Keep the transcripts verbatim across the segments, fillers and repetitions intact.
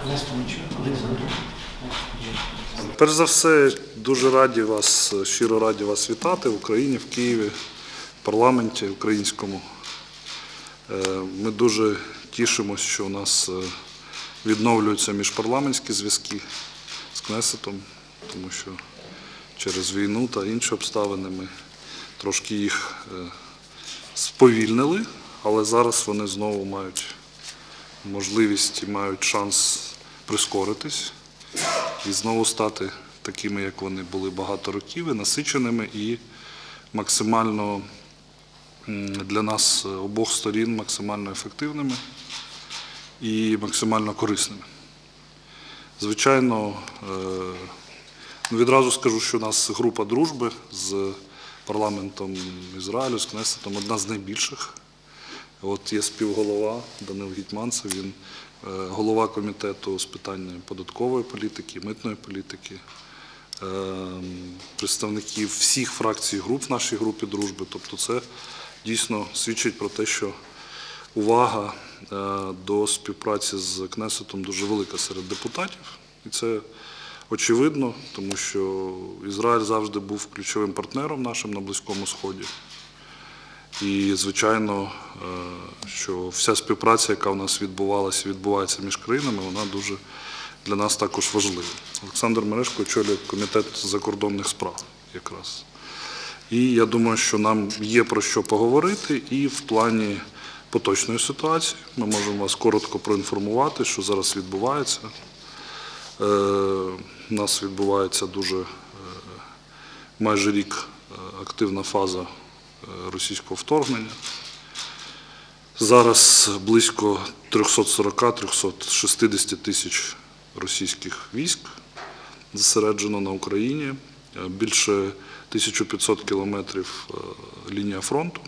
Перш за все, дуже раді вас, щиро раді вас вітати в Україні, в Києві, в парламенті українському. Ми дуже тішимося, що у нас відновлюються міжпарламентські зв'язки з Кнесетом, тому що через війну та інші обставини ми трошки їх сповільнили, але зараз вони знову мають можливість і мають шанс прискоритись і знову стати такими, як вони були багато років, і насиченими, і максимально для нас обох сторін максимально ефективними і максимально корисними. Звичайно, відразу скажу, що у нас група дружби з парламентом Ізраїлю, з Кнесетом, одна з найбільших. От є співголова Данил Гетманцев, він голова комітету з питань податкової політики, митної політики, представників всіх фракцій і груп в нашій групі дружби. Тобто це дійсно свідчить про те, що увага до співпраці з Кнесетом дуже велика серед депутатів. І це очевидно, тому що Ізраїль завжди був ключовим партнером нашим на Близькому Сході. І, звичайно, що вся співпраця, яка у нас відбувалася і відбувається між країнами, вона дуже для нас також важлива. Олександр Мережко очолює комітет закордонних справ якраз. І я думаю, що нам є про що поговорити і в плані поточної ситуації. Ми можемо вас коротко проінформувати, що зараз відбувається. У нас відбувається дуже майже рік активна фаза російського вторгнення. Зараз близько триста сорок - триста шістдесят тисяч російських військ зосереджено на Україні, більше тисяча п'ятсот кілометрів лінія фронту.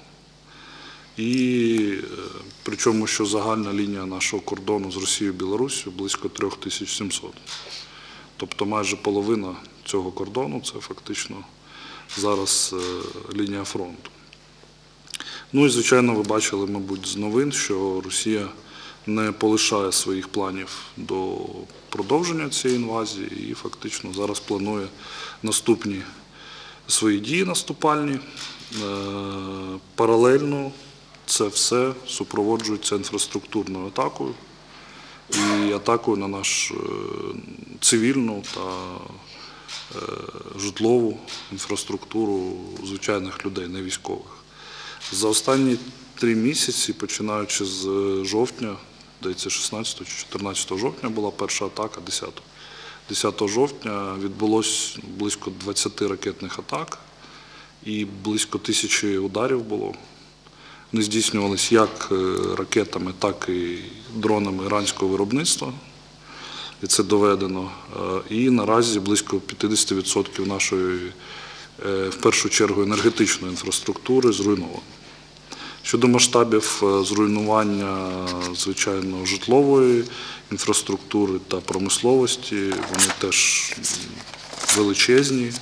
І причому, що загальна лінія нашого кордону з Росією і Білоруссю близько три тисячі сімсот. Тобто майже половина цього кордону – це фактично зараз лінія фронту. Ну і, звичайно, ви бачили, мабуть, з новин, що Росія не полишає своїх планів до продовження цієї інвазії і фактично зараз планує наступні свої дії наступальні. Паралельно це все супроводжується інфраструктурною атакою і атакою на нашу цивільну та житлову інфраструктуру звичайних людей, не військових. За останні три місяці, починаючи з жовтня, здається, шістнадцятого чи чотирнадцятого жовтня була перша атака, десятого жовтня відбулось близько двадцяти ракетних атак і близько тисячі ударів було. Вони здійснювалися як ракетами, так і дронами іранського виробництва. І це доведено. І наразі близько п'ятдесят відсотків нашої, в першу чергу, енергетичної інфраструктури зруйновано. Щодо масштабів зруйнування, звичайно, житлової інфраструктури та промисловості, вони теж величезні.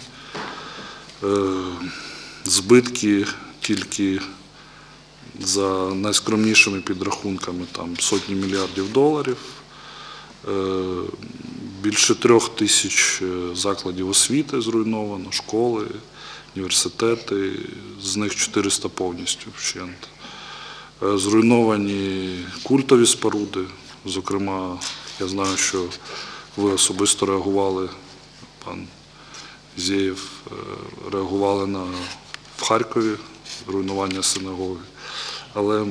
Збитки тільки за найскромнішими підрахунками там сотні мільярдів доларів. Більше трьох тисяч закладів освіти зруйновано, школи, університети, з них чотириста повністю вщент. Зруйновані культові споруди, зокрема, я знаю, що ви особисто реагували, пан Зєєв, реагували на, в Харкові, руйнування синагоги, але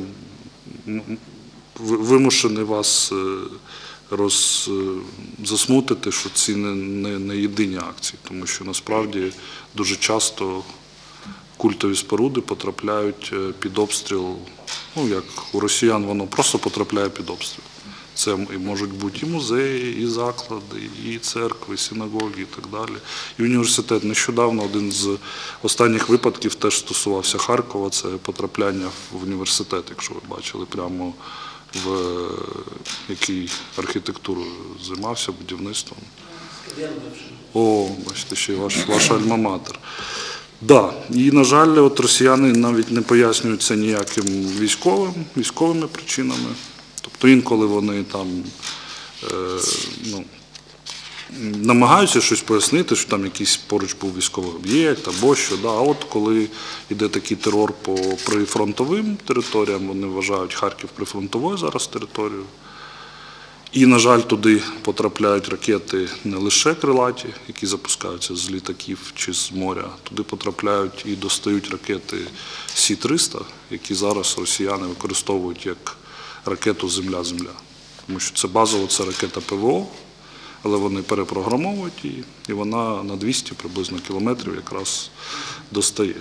вимушений вас роз, засмутити, що ці не, не, не єдині акції, тому що насправді дуже часто культові споруди потрапляють під обстріл, ну як у росіян воно просто потрапляє під обстріл. Це можуть бути і музеї, і заклади, і церкви, і синагоги, і так далі. І університет. Нещодавно один з останніх випадків теж стосувався Харкова, це потрапляння в університет, якщо ви бачили, прямо в який архітектурою займався, будівництвом. О, бачите, ще й ваш, ваш альма-матер. Да. І, на жаль, от росіяни навіть не пояснюють це ніяким військовим, військовими причинами. Тобто інколи вони там ну, намагаються щось пояснити, що там якийсь поруч був військовий об'єкт або що. Да. А от коли йде такий терор по прифронтовим територіям, вони вважають Харків прифронтовою зараз територією. І, на жаль, туди потрапляють ракети не лише крилаті, які запускаються з літаків чи з моря, туди потрапляють і достають ракети Сі триста, які зараз росіяни використовують як ракету «Земля-Земля». Тому що це базово, це ракета ПВО, але вони перепрограмовують її, і вона на двісті приблизно кілометрів якраз достає.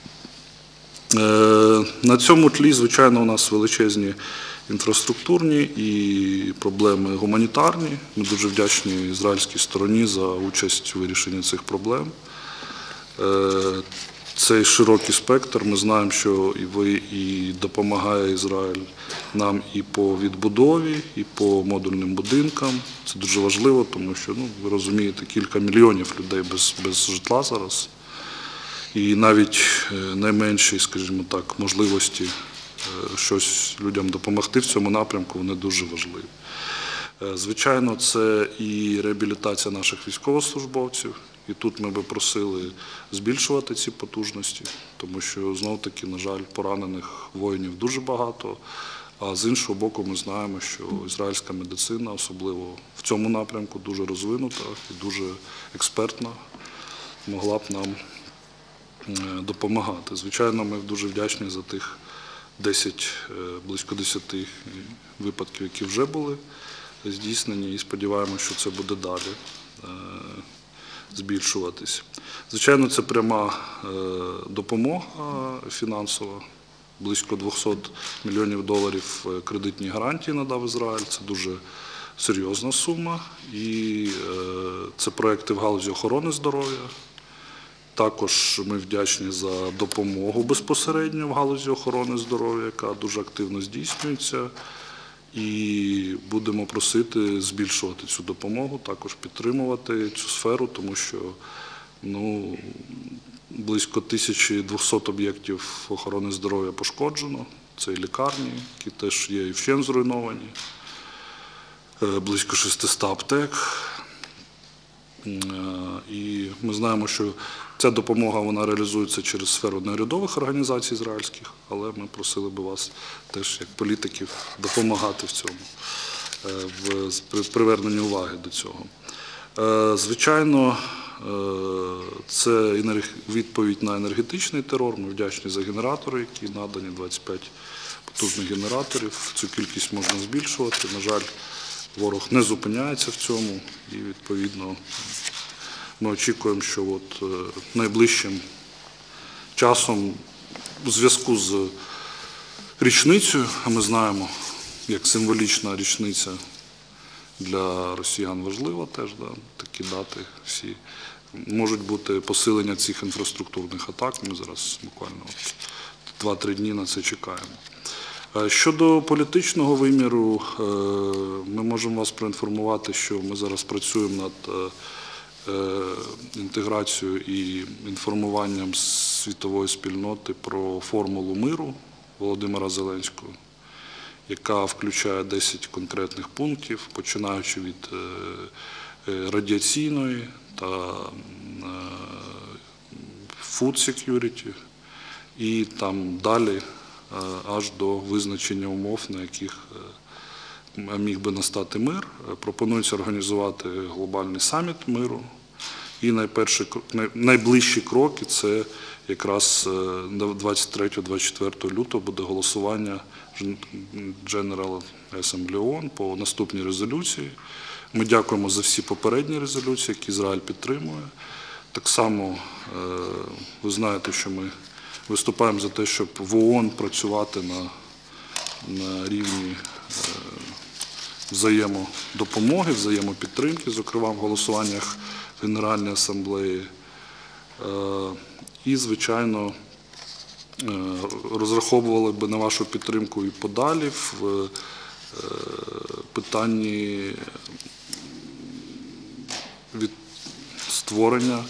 На цьому тлі, звичайно, у нас величезні інфраструктурні і проблеми гуманітарні. Ми дуже вдячні ізраїльській стороні за участь у вирішенні цих проблем. Цей широкий спектр. Ми знаємо, що і ви, і допомагає Ізраїль нам і по відбудові, і по модульним будинкам. Це дуже важливо, тому що, ну, ви розумієте, кілька мільйонів людей без, без житла зараз. І навіть найменші, скажімо так, можливості щось людям допомогти в цьому напрямку, вони дуже важливі. Звичайно, це і реабілітація наших військовослужбовців. І тут ми би просили збільшувати ці потужності, тому що, знов-таки, на жаль, поранених воїнів дуже багато. А з іншого боку, ми знаємо, що ізраїльська медицина, особливо в цьому напрямку, дуже розвинута і дуже експертна, могла б нам допомагати. Звичайно, ми дуже вдячні за тих десять, близько десяти випадків, які вже були здійснені, і сподіваємося, що це буде далі збільшуватись. Звичайно, це пряма допомога фінансова. Близько двохсот мільйонів доларів кредитні гарантії надав Ізраїль. Це дуже серйозна сума. І це проекти в галузі охорони здоров'я. Також ми вдячні за допомогу безпосередньо в галузі охорони здоров'я, яка дуже активно здійснюється. І будемо просити збільшувати цю допомогу, також підтримувати цю сферу, тому що, ну, близько тисячі двохсот об'єктів охорони здоров'я пошкоджено. Це і лікарні, які теж є і вщент зруйновані, близько шестисот аптек. І ми знаємо, що ця допомога, вона реалізується через сферу неурядових організацій ізраїльських, але ми просили би вас теж, як політиків, допомагати в цьому, в приверненні уваги до цього. Звичайно, це відповідь на енергетичний терор. Ми вдячні за генератори, які надані, двадцять п'ять потужних генераторів. Цю кількість можна збільшувати. На жаль, ворог не зупиняється в цьому і, відповідно, ми очікуємо, що от найближчим часом у зв'язку з річницею, а ми знаємо, як символічна річниця для росіян важлива теж, да, такі дати всі, можуть бути посилення цих інфраструктурних атак. Ми зараз буквально два-три дні на це чекаємо. Щодо політичного виміру, ми можемо вас проінформувати, що ми зараз працюємо над інтеграцією і інформуванням світової спільноти про формулу миру Володимира Зеленського, яка включає десять конкретних пунктів, починаючи від радіаційної та food security і там далі аж до визначення умов, на яких міг би настати мир. Пропонується організувати глобальний саміт миру. І найближчі кроки – це якраз двадцять третього - двадцять четвертого лютого буде голосування General Assembly ООН по наступній резолюції. Ми дякуємо за всі попередні резолюції, які Ізраїль підтримує. Так само ви знаєте, що ми виступаємо за те, щоб в ООН працювати на, на рівні взаємодопомоги, взаємопідтримки, зокрема в голосуваннях Генеральної асамблеї. І, звичайно, розраховували би на вашу підтримку і подалі в питанні від створення,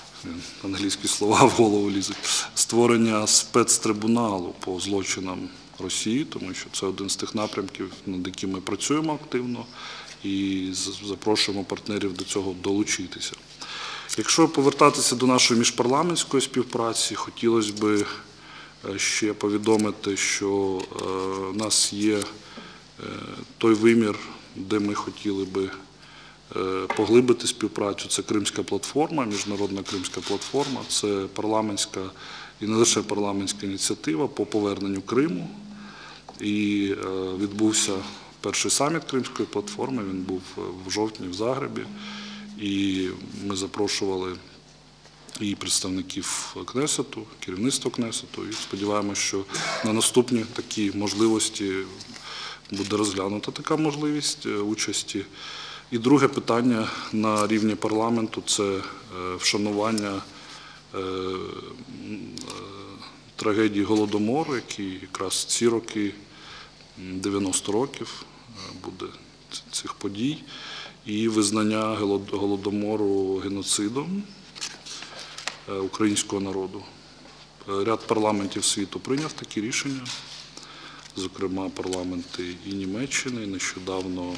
англійські слова в голову лізуть, створення спецтрибуналу по злочинам Росії, тому що це один з тих напрямків, над яким ми працюємо активно і запрошуємо партнерів до цього долучитися. Якщо повертатися до нашої міжпарламентської співпраці, хотілося б ще повідомити, що у нас є той вимір, де ми хотіли би поглибити співпрацю. Це Кримська платформа, міжнародна Кримська платформа, це парламентська і не лише парламентська ініціатива по поверненню Криму. І відбувся перший саміт Кримської платформи, він був в жовтні в Загребі. І ми запрошували і представників Кнесету, керівництва Кнесету, і сподіваємося, що на наступні такі можливості буде розглянута така можливість участі. І друге питання на рівні парламенту – це вшанування трагедії Голодомору, який якраз ці роки, дев'яносто років буде цих подій, і визнання Голодомору геноцидом українського народу. Ряд парламентів світу прийняв такі рішення, зокрема парламенти і Німеччини, і нещодавно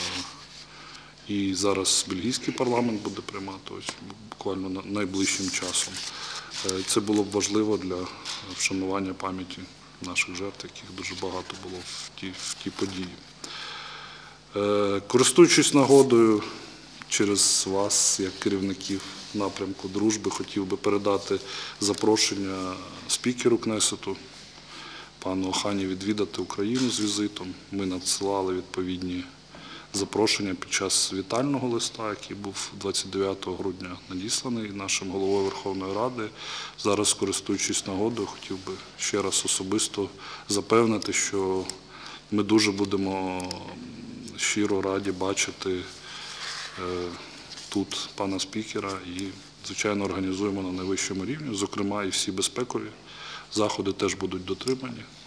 і зараз бельгійський парламент буде приймати, ось буквально найближчим часом. Це було б важливо для вшанування пам'яті наших жертв, яких дуже багато було в ті, в ті події. Користуючись нагодою, через вас, як керівників напрямку дружби, хотів би передати запрошення спікеру Кнесету, пану Охані, відвідати Україну з візитом. Ми надсилали відповідні запрошення під час вітального листа, який був двадцять дев'ятого грудня надісланий нашим головою Верховної Ради. Зараз, користуючись нагодою, хотів би ще раз особисто запевнити, що ми дуже будемо щиро раді бачити тут пана спікера і, звичайно, організуємо на найвищому рівні. Зокрема, і всі безпекові заходи теж будуть дотримані.